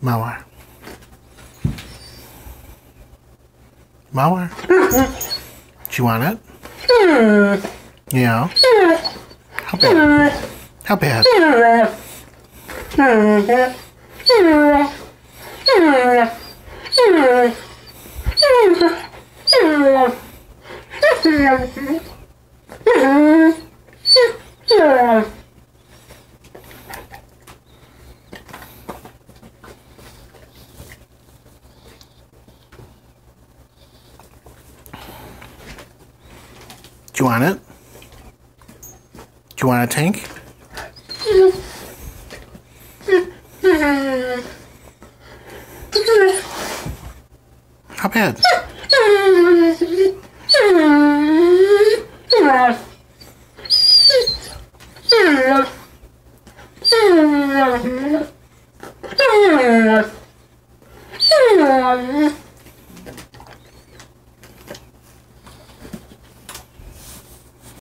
Małe. Małe? Do you want it? Yeah. How bad? How bad? Do you want it? Do you want a tank? How bad?